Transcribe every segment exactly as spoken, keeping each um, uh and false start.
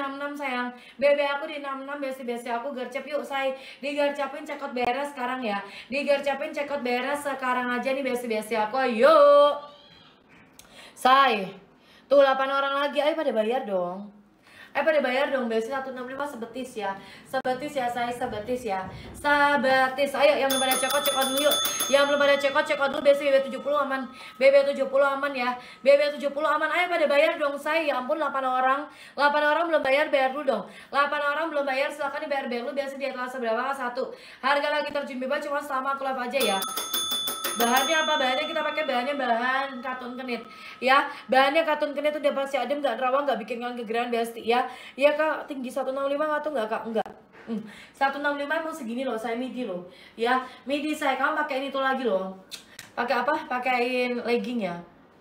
enam enam sayang. B B aku di enam enam, besti-besti aku gercep yuk say. Digercepin cekot beres sekarang ya. Digercepin cekot beres sekarang aja nih besti-besti aku. Yuk. Say. Tuh delapan orang lagi, ayo pada bayar dong. Eh pada bayar dong, besi seratus enam puluh lima sebetis ya. Sebetis ya saya, sebetis ya. Sebetis. Ayo yang belum pada cekot cekot dulu yuk. Yang belum pada cekot cekot dulu, besi B B tujuh puluh aman. B B tujuh puluh aman ya. B B tujuh puluh aman. Ayo pada bayar dong saya. Ya ampun delapan orang. delapan orang belum bayar, bayar dulu dong. delapan orang belum bayar, silakan dibayar bayar dulu. Biasa di atas seberapa? Satu. Harga lagi terjun bebas cuma selama aku live aja ya. Bahannya apa? Bahannya kita pakai bahannya bahan katun kenit ya. Bahannya katun kenit udah pasti adem, nggak terawang, nggak bikin kalian kegeran besti ya. Iya kak, tinggi seratus enam puluh lima atau enggak kak? Enggak. Hmm. seratus enam puluh lima emang segini loh, saya midi loh ya. Midi saya, kamu pakai ini tuh lagi loh. Pakai apa? Pakaiin legging ya.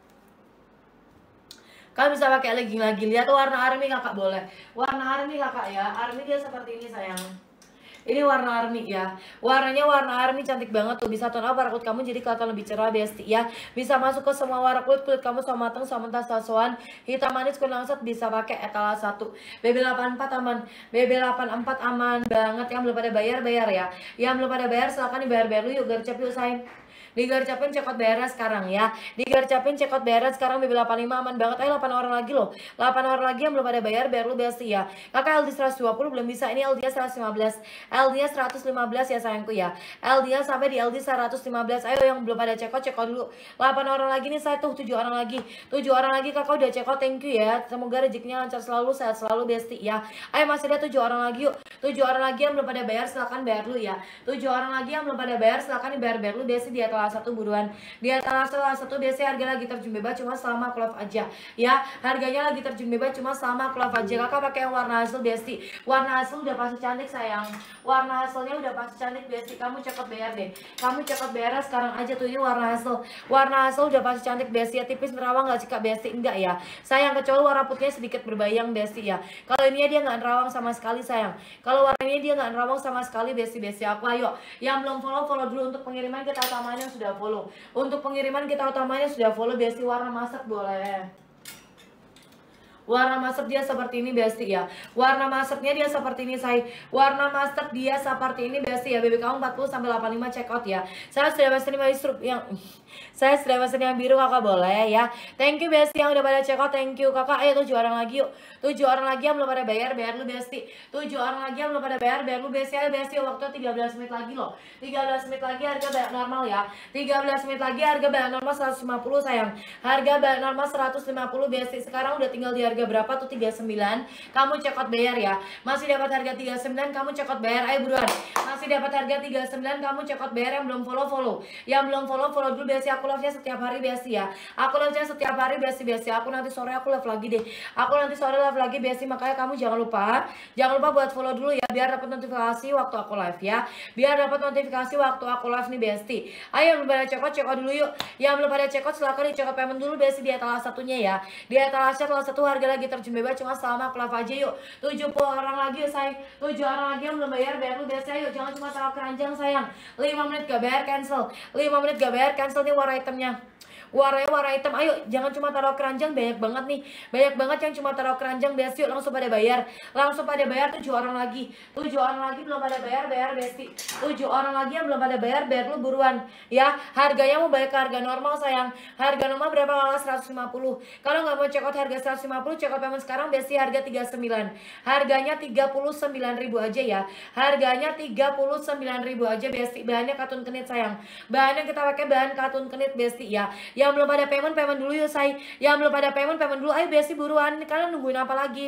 Kalian bisa pakai legging lagi. Lihat warna army kakak boleh. Warna army kakak ya. Army dia seperti ini sayang. Ini warna army ya. Warnanya warna army cantik banget tuh. Bisa tone up warna kulit kamu jadi kelihatan lebih cerah besti ya. Bisa masuk ke semua warna kulit. Kulit kamu sama mateng, sama mentah, sasoan, hitam manis, kuning langsat. Bisa pakai etalase satu. B B delapan puluh empat aman. B B delapan puluh empat aman banget. Yang belum pada bayar bayar ya. Yang belum pada bayar silahkan dibayar bayar dulu yuk. Gercep yuk sayang. Digercepin cekot beres sekarang ya. Digercepin cekot beres sekarang. B B delapan puluh lima aman banget. Ayo delapan orang lagi loh. delapan orang lagi yang belum pada bayar bayar lu besti ya. Kakak L D seratus dua puluh belum bisa. Ini L D seratus lima belas. L D seratus lima belas ya sayangku ya. L D sampai di L D seratus lima belas. Ayo yang belum pada cekot cekot dulu. delapan orang lagi nih saya tuh. tujuh orang lagi. tujuh orang lagi kakak udah cekot. Thank you ya. Semoga rezekinya lancar selalu, sehat selalu besti ya. Ayo masih ada tujuh orang lagi yuk. tujuh orang lagi yang belum pada bayar silahkan bayar dulu ya. tujuh orang lagi yang belum pada bayar silahkan dibayar bayar dulu besti di atas satu buruan. Di atas salah satu biasanya harga lagi terjun bebas cuma selama aku live aja ya. Harganya lagi terjun bebas cuma selama aku live aja. Kakak pakai yang warna hasil besti. Warna hasil udah pasti cantik sayang. Warna hasilnya udah pasti cantik besti. Kamu cekot bayar deh. Kamu cekot bayar sekarang aja tuh. Ini warna hasil. Warna hasil udah pasti cantik besti ya. Tipis nerawang gak sih kak besti? Enggak ya sayang. Kecuali warna putihnya sedikit berbayang besti ya. Kalau ini dia nggak nerawang sama sekali sayang. Kalau warnanya dia nggak nerawang sama sekali besti besti aku. Ayo yang belum follow follow dulu. Untuk pengiriman kita utamanya sudah follow. Untuk pengiriman kita utamanya sudah follow besti. Warna masak boleh. Warna masak dia seperti ini besti ya. Warna masaknya dia seperti ini say. Warna masak dia seperti ini besti ya. B B kamu empat puluh sampai delapan puluh lima check out ya. Saya sudah pesen yang saya sudah pesen yang biru kakak boleh ya. Thank you besti yang udah pada check out. Thank you kakak. Ayo tujuh orang lagi yuk. Tujuh orang lagi yang belum pada bayar bayar lu besti. Tujuh orang lagi yang belum pada bayar bayar lu besti. Ayo besti waktu tiga belas menit lagi loh. tiga belas menit lagi harga bayar normal ya. tiga belas menit lagi harga bayar normal seratus lima puluh sayang. Harga bayar normal seratus lima puluh besti. Sekarang udah tinggal di harga berapa tuh? tiga puluh sembilan. Kamu cekot bayar ya. Masih dapat harga tiga puluh sembilan, kamu cekot bayar. Ayo buruan. Masih dapat harga tiga puluh sembilan, kamu cekot bayar. Yang belum follow follow. Yang belum follow follow dulu besti. Aku live-nya setiap hari besti ya. Aku live-nya setiap hari besti besti. Aku nanti sore aku live lagi deh. Aku nanti sore live lagi besti. Makanya kamu jangan lupa, jangan lupa buat follow dulu ya biar dapat notifikasi waktu aku live ya. Biar dapat notifikasi waktu aku live nih besti. Ayo yang belum pada cekot cekot dulu yuk. Yang belum pada cekot silakan dicekot payment dulu besti di atas satunya ya. Di atas salah satu harga lagi terjun bebas cuma selama aku live aja yuk. tujuh puluh orang lagi say. tujuh orang lagi yang belum bayar bayar lu biasa yuk. Jangan cuma taruh keranjang sayang. lima menit gak bayar cancel. lima menit gak bayar cancel nih warna itemnya. Warnanya warna hitam. Ayo jangan cuma taruh keranjang, banyak banget nih. Banyak banget yang cuma taruh keranjang besti. Yuk langsung pada bayar. Langsung pada bayar tujuh orang lagi. tujuh orang lagi belum pada bayar bayar besti. tujuh orang lagi yang belum pada bayar bayar lu buruan ya. Harganya mau balik ke harga normal sayang. Harga normal berapa? Kalau seratus lima puluh. Kalau nggak mau check out harga seratus lima puluh, check out payment sekarang besti harga tiga puluh sembilan. Harganya tiga puluh sembilan ribu aja ya. Harganya tiga puluh sembilan ribu aja besti. Bahannya katun kenit sayang. Bahannya kita pakai bahan katun kenit besti ya. Yang belum pada payment payment dulu yuk say. Yang belum pada payment payment dulu. Ayo besti buruan. Kalian nungguin apa lagi?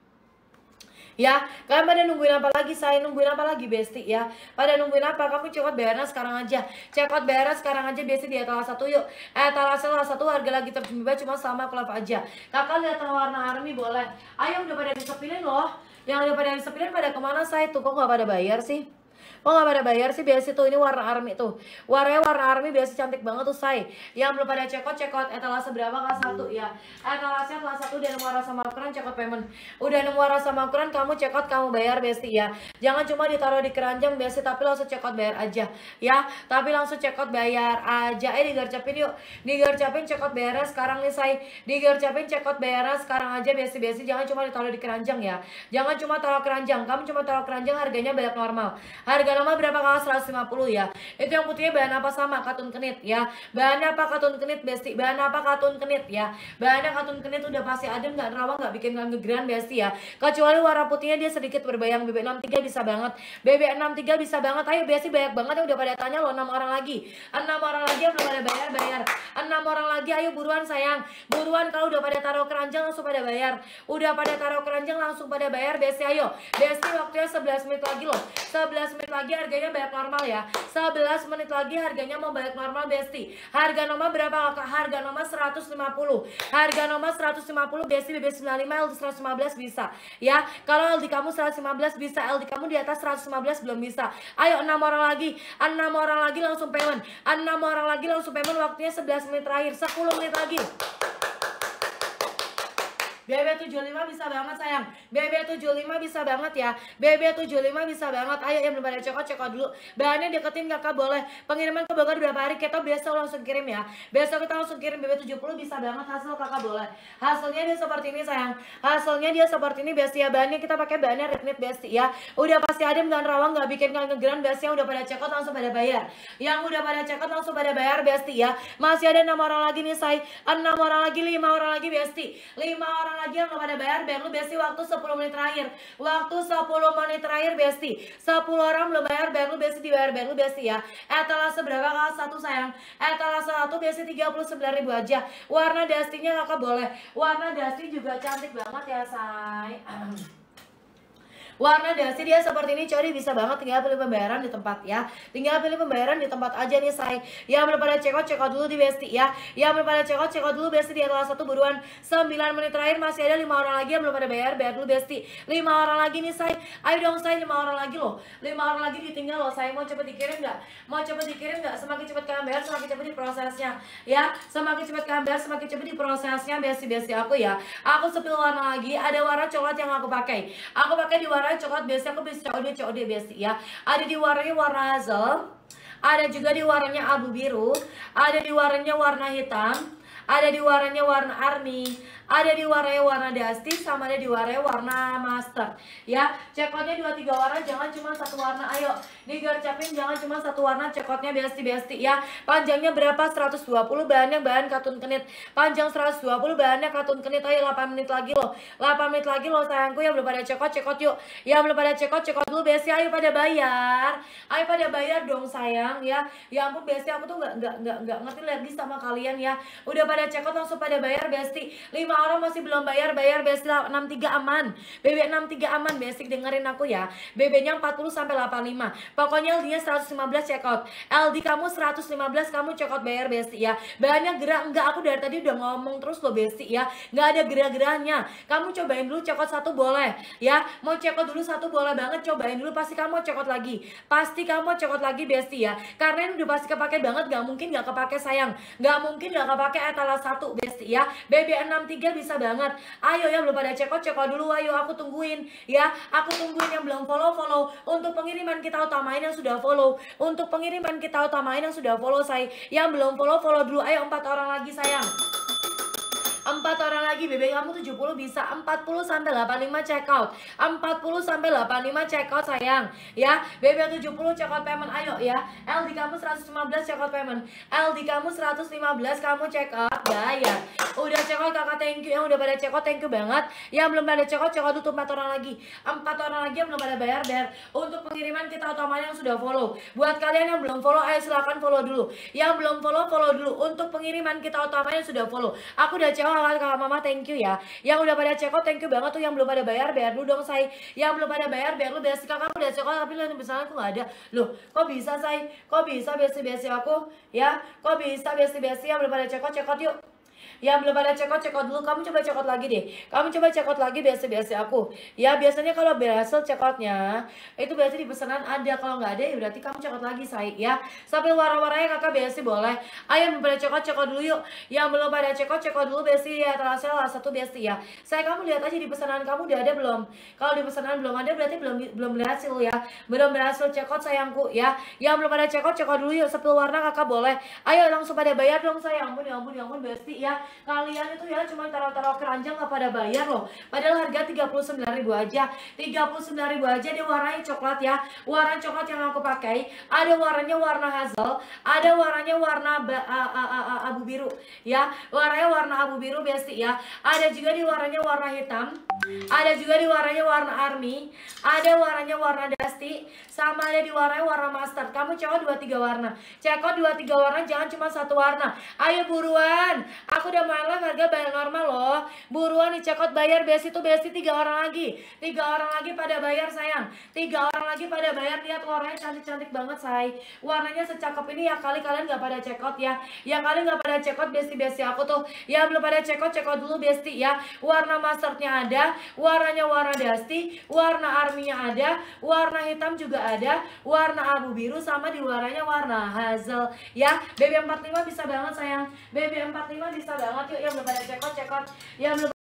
Ya, kalian pada nungguin apa lagi? Saya nungguin apa lagi besti ya? Pada nungguin apa? Kamu cekot bayarnya sekarang aja. Cekot bayarnya sekarang aja besti di etalase satu yuk. Etalase salah satu harga lagi terjun bebas cuma sama klub aja. Kakak lihat warna army boleh. Ayo udah pada disepilin loh. Yang udah pada disepilin pada kemana saya tuh? Kok nggak pada bayar sih? Oh nggak pada bayar sih biasa tuh, ini warna army tuh. Warnanya warna army biasa cantik banget tuh say. Yang belum pada cekot cekot etalase berapa kelas satu ya. Etalasenya kelas satu udah nemu warna sama ukuran cekot payment. Udah nemu warna sama ukuran kamu cekot kamu bayar besti ya. Jangan cuma ditaruh di keranjang biasa tapi langsung cekot bayar aja ya. Tapi langsung cekot bayar aja. Eh digercepin yuk. Digercepin cekot bayarnya sekarang nih say. Digercepin cekot bayarnya sekarang aja biasa-biasa. Jangan cuma ditaruh di keranjang ya. Jangan cuma taruh keranjang. Kamu cuma taruh keranjang harganya banyak normal. Harga normal berapa kalau seratus lima puluh ya. Itu yang putihnya bahan apa sama katun kenit ya. Bahannya apa katun kenit besti. Bahan apa katun kenit ya. Bahannya katun kenit udah pasti adem nggak nerawang nggak bikin kegeran besti ya. Kecuali warna putihnya dia sedikit berbayang. B B enam tiga bisa banget. B B enam tiga bisa banget. Ayo besti banyak banget yang udah pada tanya loh. enam orang lagi. enam orang lagi yang belum pada bayar bayar. enam orang lagi ayo buruan sayang. Buruan kalau udah pada taruh keranjang langsung pada bayar. Udah pada taruh keranjang langsung pada bayar besti ayo. Besti waktunya sebelas menit lagi loh. sebelas menit lagi harganya balik normal ya. sebelas menit lagi harganya mau balik normal besti. Harga nomor berapa kak? Harga nomor seratus lima puluh. Harga nomor seratus lima puluh besti B B sembilan puluh lima L D seratus lima belas bisa ya. Kalau L D kamu seratus lima belas bisa, L D kamu di atas seratus lima belas belum bisa. Ayo enam orang lagi. enam orang lagi langsung payment. enam orang lagi langsung payment waktunya sebelas menit terakhir. sepuluh menit lagi. B B tujuh puluh lima bisa banget sayang. B B tujuh puluh lima bisa banget ya. B B tujuh puluh lima bisa banget. Ayo yang belum ada cekot cekot dulu. Bahannya deketin kakak boleh. Pengiriman ke Bogor berapa hari? Kita biasa langsung kirim ya. Besok kita langsung kirim. B B tujuh puluh bisa banget hasil kakak boleh. Hasilnya dia seperti ini sayang. Hasilnya dia seperti ini besti ya. Bahannya kita pakai bahannya red knit besti ya. Udah pasti adem dan rawang nggak bikin kegeran besti. Yang udah pada cekot langsung pada bayar. Yang udah pada cekot langsung pada bayar besti ya. Masih ada enam orang lagi nih say. enam orang lagi, lima orang lagi besti. lima orang lagi yang belum pada bayar, bayar lu besti waktu sepuluh menit terakhir. Waktu sepuluh menit terakhir besti. sepuluh orang belum bayar, bayar lu besti dibayar, bayar lu besti ya. Etalase berapa kelas satu sayang? Etalase satu besti tiga puluh sembilan ribu aja. Warna dastinya kakak boleh. Warna dasti juga cantik banget ya say. Warna dasi dia seperti ini cori bisa banget, tinggal pilih pembayaran di tempat ya. Tinggal pilih pembayaran di tempat aja nih say. Yang belum pada cekot cekot dulu di besti ya. Yang belum pada cekot cekot dulu besti di adalah satu buruan. sembilan menit terakhir masih ada lima orang lagi yang belum pada bayar, bayar dulu besti. lima orang lagi nih say. Ayo dong say, lima orang lagi loh. lima orang lagi ditinggal loh say. Mau cepet dikirim nggak? Mau cepet dikirim nggak? Semakin cepet kalian bayar semakin cepet di prosesnya ya. Semakin cepet kalian bayar semakin cepet di prosesnya besti-besti aku ya. Aku sepil warna lagi, ada warna coklat yang aku pakai. Aku pakai di warna coklat biasa, aku bisa C O D C O D besti ya. Ada di warnanya warna hazel, ada juga di warnanya abu biru, ada di warnanya warna hitam, ada di warnanya warna army, ada di warnanya warna dusty, sama ada di warnanya warna mustard ya. Cekotnya dua tiga warna, jangan cuma satu warna. Ayo digercapin jangan cuma satu warna cekotnya besti-besti ya. Panjangnya berapa? seratus dua puluh, bahannya bahan katun kenit. Panjang seratus dua puluh, bahannya katun kenit. Ayo delapan menit lagi loh. delapan menit lagi loh sayangku. Yang belum pada cekot cekot yuk. Yang belum pada cekot cekot dulu besti. Ayo pada bayar. Ayo pada bayar dong sayang ya. Ya ampun besti, aku tuh nggak nggak nggak nggak ngerti lagi sama kalian ya. Udah pada cekot langsung pada bayar besti. lima orang masih belum bayar, bayar besti. Enam tiga aman. B B enam tiga aman besti, dengerin aku ya. B B-nya empat puluh sampai delapan puluh lima. Pokoknya L D-nya seratus lima belas cekot. L D kamu seratus lima belas kamu cekot bayar besti ya. Bahannya gerak enggak, aku dari tadi udah ngomong terus loh besti ya. Enggak ada gerak-geraknya. Kamu cobain dulu cekot satu boleh ya. Mau cekot dulu satu boleh banget, cobain dulu, pasti kamu cekot lagi. Pasti kamu cekot lagi besti ya. Karena ini udah pasti kepake banget, enggak mungkin enggak kepake sayang. Enggak mungkin enggak kepake etalase satu besti ya. B B enam tiga bisa banget. Ayo yang belum pada cekot cekot dulu, ayo aku tungguin ya. Aku tungguin yang belum follow follow. Untuk pengiriman kita utamain yang sudah follow. Untuk pengiriman kita utamain yang sudah follow say. Yang belum follow follow dulu. Ayo empat orang lagi sayang. Empat orang lagi, B B kamu tujuh puluh bisa. Empat puluh sampai delapan puluh lima check out. Empat puluh sampai delapan puluh lima check out sayang ya. B B tujuh puluh check out payment, ayo ya. L D kamu seratus lima belas check out payment. L D kamu seratus lima belas kamu check out bayar. Udah check out kakak, thank you. Yang udah pada check out thank you banget. Yang belum pada check out check out tutup. Empat orang lagi. Empat orang lagi yang belum pada bayar, bayar. Untuk pengiriman kita utama yang sudah follow. Buat kalian yang belum follow, ayo silakan follow dulu. Yang belum follow follow dulu. Untuk pengiriman kita utama yang sudah follow. Aku udah check out kakak mama, thank you ya. Yang udah pada check out thank you banget tuh. Yang belum pada bayar, bayar dulu dong say. Yang belum pada bayar, bayar lu besti. Kakak udah check out tapi lu misalnya aku nggak ada. Loh kok bisa say? Kok bisa besti-besti aku ya? Kok bisa besti-besti yang belum pada check out check out yuk. Yang belum pada cekot, cekot dulu. Kamu coba cekot lagi deh. Kamu coba cekot lagi biasa-biasa aku. Ya biasanya kalau berhasil cekotnya, itu berarti di pesanan ada. Kalau nggak ada ya berarti kamu cekot lagi say ya. Sampai warna-warnanya kakak biasa boleh. Ayo belum pada cekot, cekot dulu yuk. Yang belum pada cekot, cekot dulu biasa ya. Terasa lah satu biasa ya. Saya kamu lihat aja di pesanan kamu udah ada belum? Kalau di pesanan belum ada berarti belum belum berhasil ya. Belum berhasil cekot sayangku ya. Yang belum pada cekot, cekot dulu yuk. Sepil warna kakak boleh. Ayo langsung pada bayar dong sayang. Ampun ya ampun ya ampun Besti ya. Kalian itu ya cuma taruh-taruh keranjang gak pada bayar loh. Padahal harga tiga puluh sembilan ribu aja. tiga puluh sembilan ribu aja. Dia warnanya coklat ya. Warna coklat yang aku pakai. Ada warnanya warna hazel. Ada warnanya warna ba, a, a, a, a, abu biru ya. Warnanya warna abu biru Besti ya. Ada juga di warnanya warna hitam. Ada juga di warnanya warna army. Ada warnanya warna dusty. Sama ada di warnanya warna mustard. Kamu cekot dua tiga warna. Cekot dua tiga warna, jangan cuma satu warna. Ayo buruan. Aku udah main live harga bayar normal loh. Buruan dicekot bayar. Besti tuh Besti tiga orang lagi. Tiga orang lagi pada bayar sayang. Tiga orang lagi pada bayar. Lihat warnanya cantik-cantik banget say. Warnanya secakep ini ya kali kalian gak pada cekot ya. Ya kalian gak pada cekot Besti-Besti aku tuh. Ya belum pada cekot, cekot dulu Besti ya. Warna mustardnya ada. Warnanya warna dusty. Warna arminya ada. Warna hitam juga ada. Warna abu biru sama di warnanya warna hazel ya. B B empat puluh lima bisa banget sayang. B B empat puluh lima bisa banget yuk. Yang belum pada cekot, cekot. Yang belum